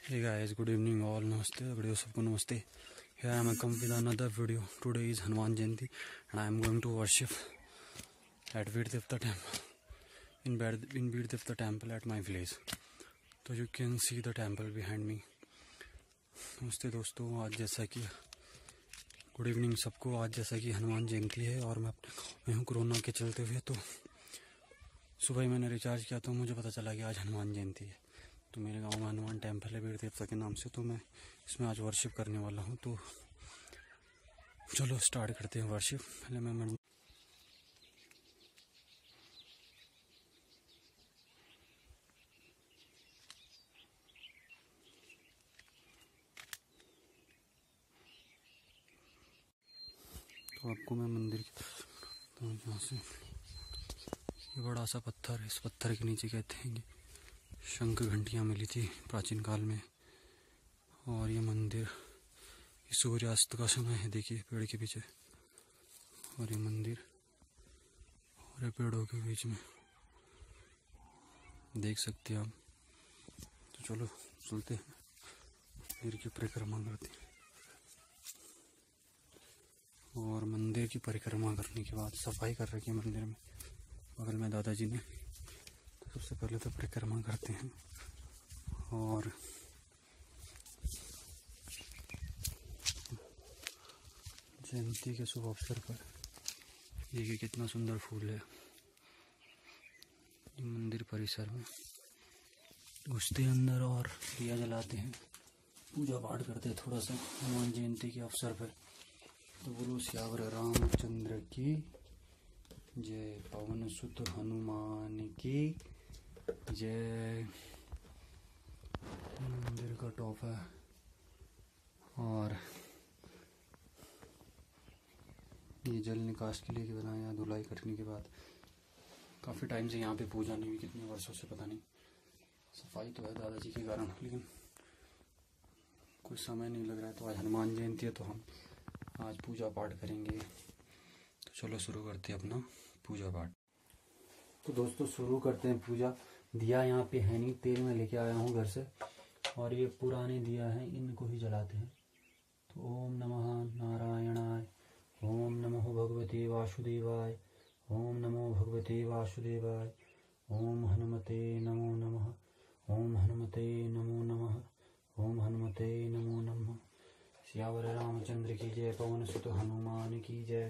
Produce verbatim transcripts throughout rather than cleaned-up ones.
Hey guys, good evening all. Namaste, video सबको नमस्ते. Here I am come with another video. Today is Hanuman Jayanti and I am going to worship at Devta temple in in Devta temple at my village. So you can see the temple behind me. नमस्ते दोस्तों, आज जैसा कि good evening सबको. आज जैसा कि हनुमान जयंती है और मैं मैं हूँ कोरोना के चलते हुए, तो सुबह ही मैंने रिचार्ज किया तो मुझे पता चला कि आज हनुमान जयंती है. तो मेरे गांव में हनुमान टेम्पल है वीर देवता के नाम से, तो मैं इसमें आज वर्शिप करने वाला हूं. तो चलो स्टार्ट करते हैं वर्शिप. पहले मैं मन... तो आपको मैं मंदिर की तो यहाँ से ये बड़ा सा पत्थर है, इस पत्थर के नीचे कहते हैं कि शंख घंटियाँ मिली थी प्राचीन काल में. और ये मंदिर ये सूर्यास्त का समय है, देखिए पेड़ के पीछे. और ये मंदिर और ये पेड़ों के बीच में देख सकते हैं आप. तो चलो चलते हैं, मंदिर की परिक्रमा करते हैं. और मंदिर की परिक्रमा करने के बाद सफाई कर रखी है मंदिर में बगल में दादाजी ने. तो सबसे पहले तो परिक्रमा करते हैं. और जयंती के शुभ अवसर पर देखिए कितना सुंदर फूल है. मंदिर परिसर में घुसते अंदर और दिया जलाते हैं, पूजा पाठ करते हैं थोड़ा सा हनुमान जयंती के अवसर पर. तो बोलो श्यावर रामचंद्र की जय, पवन सुत हनुमान की जय. मंदिर का टॉप है और ये जल निकास के लिए बनाया. धुलाई करने के बाद काफ़ी टाइम से यहाँ पे पूजा नहीं हुई, कितने वर्षों से पता नहीं. सफाई तो है दादाजी के कारण, लेकिन कोई समय नहीं लग रहा है. तो आज हनुमान जयंती है तो हम आज पूजा पाठ करेंगे. तो चलो शुरू करते हैं अपना पूजा पाठ. तो दोस्तों शुरू करते हैं पूजा. दिया यहाँ पे है नहीं, तेल में लेके आया हूँ घर से, और ये पुराने दिया है, इनको ही जलाते हैं. तो ओम नमः नारायणाय, ओम नमो भगवते वासुदेवाय, ओम नमो भगवते वासुदेवाय, ओम हनुमते नमो नमः, ओम हनुमते नमो नमः, ओम हनुमते नमो नमः. श्यावर रामचंद्र की जय, पवन सुत हनुमान की जय.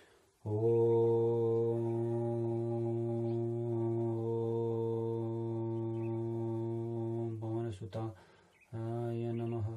ओम पवन सुताय नमः,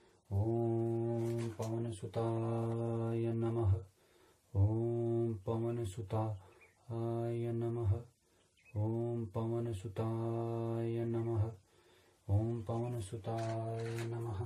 ओम पवन सुताय नमः, ओम पवन सुताय नमः, ओम पवन सुताय नमः, ओम पवन सुताय नमः.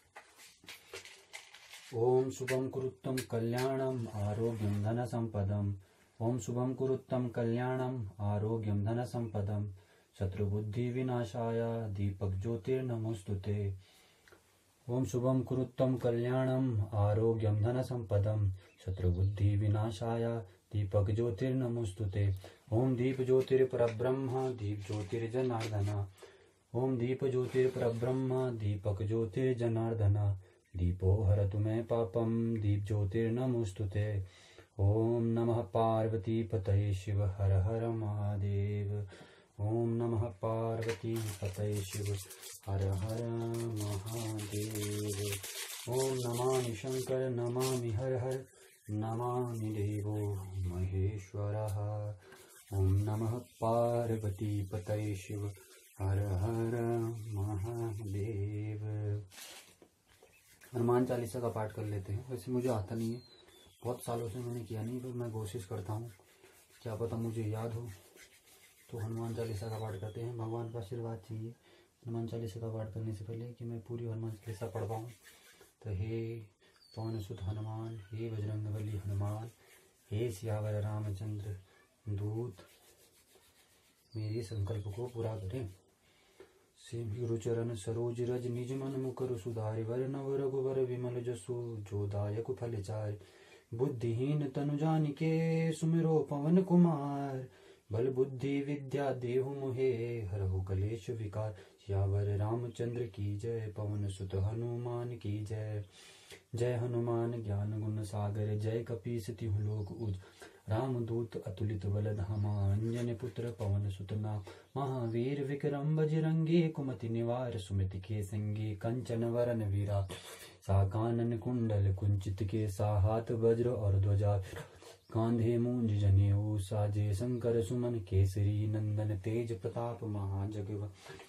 ओम शुभम कुरुत्तम कल्याणम आरोग्यम धन संपदम, ओम शुभम कुरुत्तम कल्याणम आरोग्यम धन संपदम, शत्रुबुद्धि विनाशाय दीपक ज्योतिर्नमोस्तुते. ओम शुभम कुरुत्तम कल्याणम आरोग्यम धन संपदम, शत्रुबुद्धि विनाशाय दीपक ज्योतिर्नमोस्तुते. ओम दीप ज्योतिर्परब्रह्म दीप ज्योतिर्जनार्दन, ओम दीप ज्योतिर्परब्रह्म दीपक ज्योतिर्जनार्दन, दीपो हरतु मे पापम दीप ज्योतिर्नमोस्तुते. ओम नमः पार्वती पतये शिव हर हर महादेव. ओम नमः पार्वती पतये शिव हर हर महादेव. ओम नमामि शंकर नमामि हर हर, नमामि देवो महेश्वरः. ओम नमः पार्वती पतये शिव हर हर महादेव. हनुमान चालीसा का पाठ कर लेते हैं. वैसे मुझे आता नहीं है, बहुत सालों से मैंने किया नहीं, पर मैं कोशिश करता हूँ, क्या पता मुझे याद हो. तो हनुमान चालीसा का पाठ करते हैं. भगवान का आशीर्वाद चाहिए हनुमान चालीसा का पाठ करने से पहले कि मैं पूरी हनुमान चालीसा पढ़ पाऊँ. तो हे पवन सुत हनुमान, हे बजरंगबली हनुमान, हे सियावर रामचंद्र दूत, मेरे संकल्प को पूरा करें. गुरुचरण सरोज रज निज मन मुकर सुधारि, वर नव रघुवर विमल जसु जो दायक फल चारि. बुद्धिहीन तनु जानिके सुमिरो पवन कुमार, बल बुद्धि विद्या देहु मोहे हरहु कलेश विकार. सियावर रामचंद्र की जय। पवन सुत हनुमान की जय। जय हनुमान ज्ञान गुण सागर, जय कपीस तिहु लोक उज। रामदूत अतुलित बल धामा, अंजनी पुत्र पवन सुत नाम। महावीर विक्रम बजरंगी, कुमति निवार सुमति के संगी। कंचन वरन वीरा सा, कानन कुंडल कुंचित के सा। हाथ वज्र और ध्वजा, कांधे मूंज जनेऊ साजे। शंकर सुमन केसरी नंदन, तेज प्रताप महाजगव।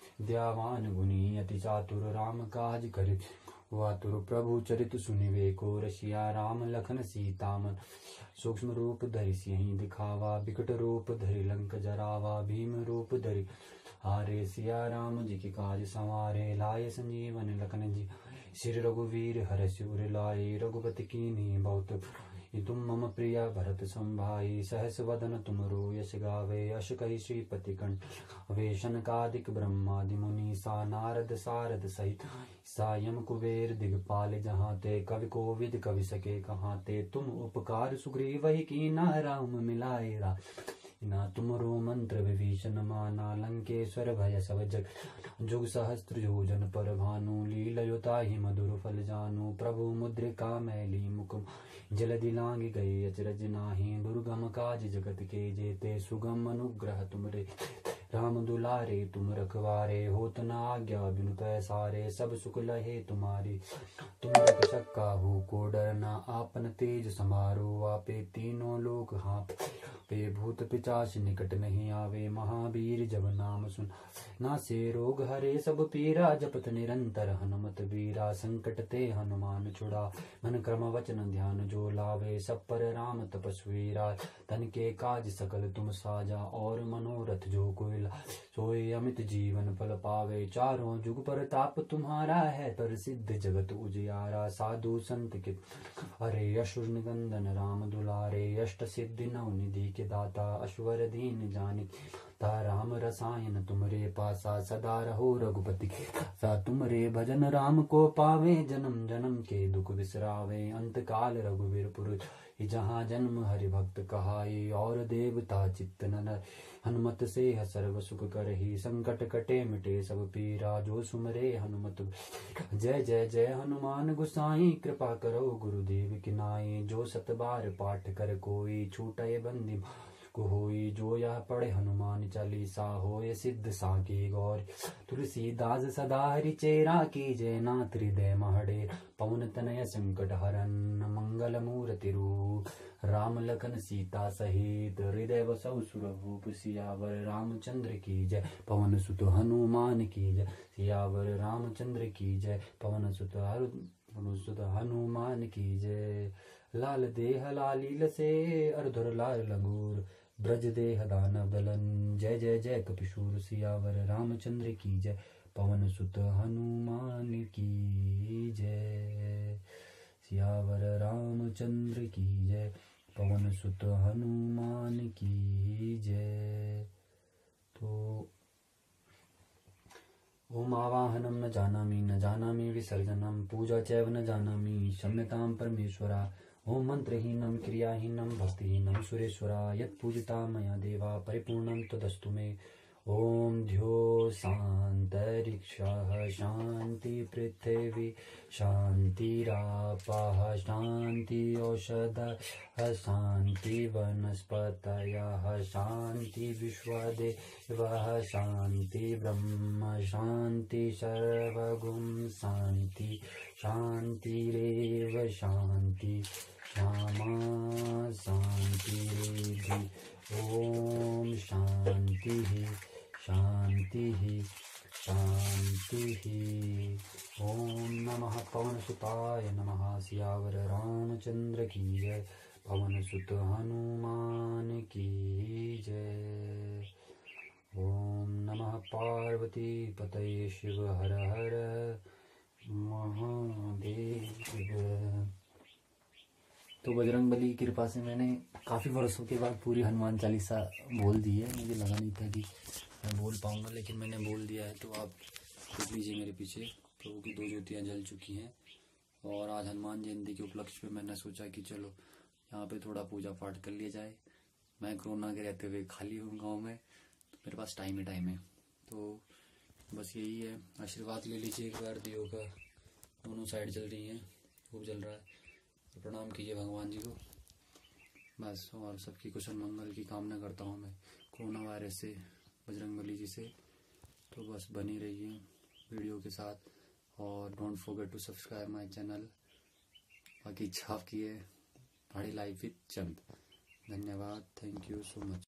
दयावान गुणी अति चातुर, राम काज करे वातुर। प्रभु चरित सुनिवे को, रसिया राम लखन सीता मन। सूक्ष्म रूप धरि सियहि दिखावा, बिकट रूप धरि लंक जरावा। भीम रूप धरि हारे, सिया राम जी के काज संवारे। लाए संजीवन लखन जी, श्री रघुवीर हर्षि उर लाए। रघुपति कीन्ही बहुत तुम मम प्रिय भरत संभाई। सहस वदन तुमरो यश गावे, अश कहि श्रीपति कंठ वे। शनकादिक ब्रह्मादि मुनि सा, नारद सारद सहित सायम कुबेर दिगपाल जहाँ ते। कवि कोविद कवि सके कहाँ ते, तुम उपकार सुग्रीव ही कीना। राम मिलाए रा ना, तुमरो मंत्र विभीषण माना। लंकेश्वर भय सब जग, जुग सहस्त्र योजन पर भानु। लीलयुता ही मधुर फल जानू, प्रभु मुद्रिका मैली मुख। जलधि लांघि गए अचरज नाही, दुर्गम काज जगत के जेते। सुगम अनुग्रह तुमरे राम दुलारे, तुम रखवारे। होत न आज्ञा बिनु पैसारे, सब सुख लहे तुम्हारी। तुम रक्षक काहू को डरना, आपन तेज समारो। आपे तीनों लोक हाँपे, भूत पिचाच निकट नहीं आवे। महावीर जब नाम सुन, नासे रोग हरे सब पीरा। जपत निरंतर हनुमत बीरा, संकट ते हनुमान छुड़ा। मन क्रम वचन ध्यान जो लावे, सब पर राम तपस्वी राज। तन के काज सकल तुम साजा, और मनोरथ जो कोई सोए अमित जीवन फल पावे। चारों जुग पर ताप तुम्हारा है, प्रसिद्ध जगत उजियारा। साधु संत के अरे, असुर निकंदन राम दुलारे। अष्ट सिद्धि नव निधि के दाता, अश्वर दीन जानिक ता। राम रसायन तुमरे पासा, सदा रहो रघुपति के दासा। तुमरे भजन राम को पावे, जन्म जन्म के दुख बिसरावे। अंत काल रघुवीर पुर जहाँ जन्म हरि भक्त कहाई। और देवता चित्त न हनुमत से सर्व सुख करही। संकट कटे मिटे सब पीरा, जो सुमरे हनुमत। जय जय जय हनुमान गुसाई, कृपा करो गुरुदेव की नाई। जो सत बार पाठ कर कोई, छूटे बंदी को होई। जो यह पढ़े हनुमान चालीसा, होए सिद्ध साकी गौर। तुलसीदास सदा हरि चेरा, की जय नाथ हृदय महडे। पवन तनय संकट हरन, मंगल मूर्ति रूप। राम लखन सीता सहित, हृदय बसौ सुरभूप। सियावर रामचंद्र की जय, पवन सुत हनुमान की जय। सियावर रामचंद्र की जय, पवन सुत पवन सुत हनुमान की जय। लाल देह लालील से, अरधुर लाल लंगूर। ब्रज देह दानव दलन, जय जय जय कपिशूर। सियावर रामचंद्र की जय, पवन सुत हनुमान की जय। सियावर रामचंद्र की जय, पवन सुत हनुमान की जय। तो ओम आवाहनम न जानामि, न जानामि विसर्जनम। पूजा चैव न जानामि, क्षम्यतां परमेश्वरा। ओम मंत्रहीनम क्रियाहीनम भक्तिहीनम सुरेश्वरा। यत् पूजिता मया देवा, परिपूर्णं तदस्तु मे। ओम ध्यो शांतरिक्षः शांति, पृथिवी शांतिरापः शांति। औषधः शांति, वनस्पतयः शांति। विश्वदेवः शांति, ब्रह्म शांति। सर्वगुण शांति, शांतिरेव शांति। क्षमा शांतिरेधि। ओम शांति शांति शांति। ओम नमः पवन सुताय नमः। सियावर रामचंद्र की जय, पवन सुत हनुमान की जय। ओम नमः पार्वती पतये शिव हर हर महादेव। तो बजरंगबली की कृपा से मैंने काफ़ी वर्षों के बाद पूरी हनुमान चालीसा बोल दी है। मुझे लगा नहीं था कि मैं बोल पाऊंगा, लेकिन मैंने बोल दिया है। तो आप देख लीजिए मेरे पीछे प्रभु की दो ज्योतियाँ जल चुकी हैं। और आज हनुमान जयंती के उपलक्ष्य पे मैंने सोचा कि चलो यहाँ पे थोड़ा पूजा पाठ कर लिया जाए। मैं कोरोना के रहते हुए खाली हूँ गाँव में, तो मेरे पास टाइम ही टाइम है। तो बस यही है, आशीर्वाद ले लीजिए एक बार। दियो का दोनों साइड जल रही हैं, खूब जल रहा है, तो प्रणाम कीजिए भगवान जी को बस। और सबकी कुशल मंगल की कामना करता हूँ मैं कोरोना वायरस से, बजरंगबली जी से। तो बस बनी रहिए वीडियो के साथ और don't forget to subscribe my channel. बाकी इच्छा आपकी है, पहाड़ी लाइफ विद चंद। धन्यवाद, थैंक यू सो मच।